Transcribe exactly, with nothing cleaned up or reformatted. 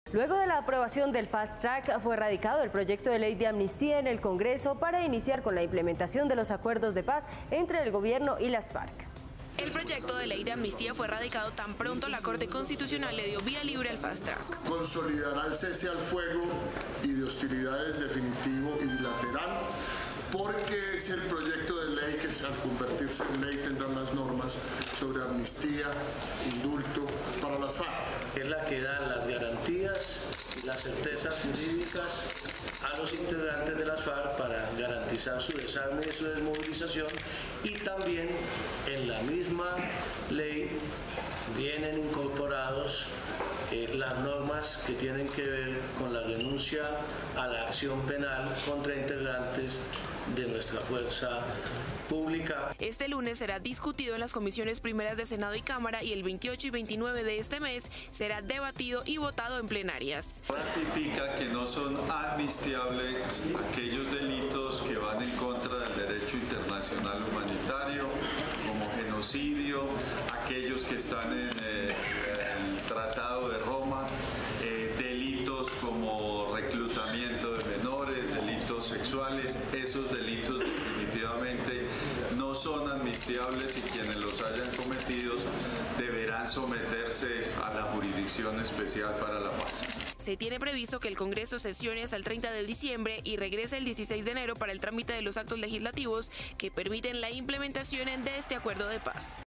Luego de la aprobación del Fast Track, fue radicado el proyecto de ley de amnistía en el Congreso para iniciar con la implementación de los acuerdos de paz entre el gobierno y las FARC. El proyecto de ley de amnistía fue radicado tan pronto la Corte Constitucional le dio vía libre al Fast Track. Consolidará el cese al fuego y de hostilidades definitivo y bilateral, porque es el proyecto de ley que al convertirse en ley tendrá las normas sobre amnistía, indulto para las FARC. Es la que da las garantías y las certezas jurídicas a los integrantes de las FARC para garantizar su desarme y su desmovilización, y también en la misma ley vienen incorporados eh, las normas que tienen que ver con la renuncia a la acción penal contra integrantes de nuestra fuerza pública. Este lunes será discutido en las comisiones primeras de Senado y Cámara y el veintiocho y veintinueve de este mes será debatido y votado en plenarias. Ratifica que no son amnistiables aquellos delitos que van en contra del derecho internacional humanitario, como genocidio, aquellos que están en eh, el Tratado de Roma, eh, delitos como reclutamiento de menores, delitos sexuales. Esos delitos definitivamente no son amnistiables y quienes los hayan cometido deberán someterse a la Jurisdicción Especial para la Paz. Se tiene previsto que el Congreso sesione hasta el treinta de diciembre y regrese el dieciséis de enero para el trámite de los actos legislativos que permiten la implementación de este acuerdo de paz.